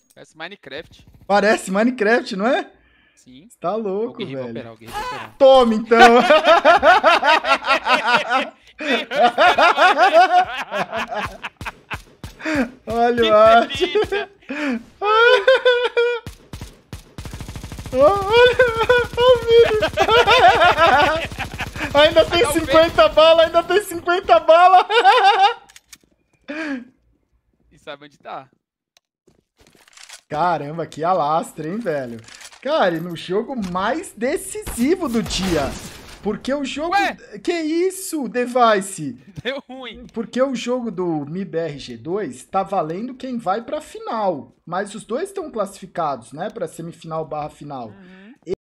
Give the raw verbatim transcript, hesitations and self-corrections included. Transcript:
Parece Minecraft. Parece Minecraft, não é? Sim. Tá louco, O Guerri vai velho. operar, o Guerri vai operar. Toma, então. Nem eu esperava Olha isso. o arte. Que delícia. Olha o vídeo. Ainda tem Cadê o cinquenta balas, ainda tem cinquenta balas. E sabe onde tá? Caramba, que alastre, hein, velho? Cara, e no jogo mais decisivo do dia. Porque o jogo... Ué? Que isso, Device? Deu ruim. Porque o jogo do M I B R G dois tá valendo quem vai pra final. Mas os dois estão classificados, né? Pra semifinal barra final. Uhum.